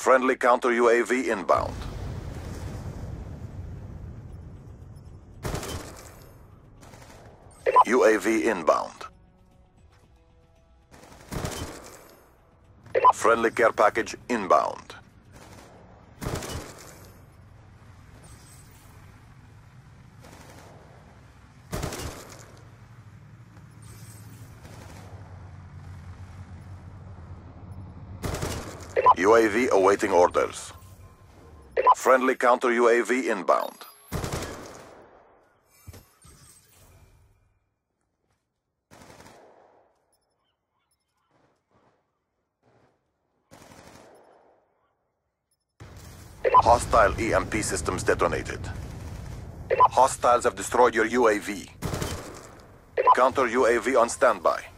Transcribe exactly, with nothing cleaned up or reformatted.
Friendly counter U A V inbound. U A V inbound. Friendly care package inbound. U A V awaiting orders. Friendly counter U A V inbound. Hostile E M P systems detonated. Hostiles have destroyed your U A V. Counter U A V on standby.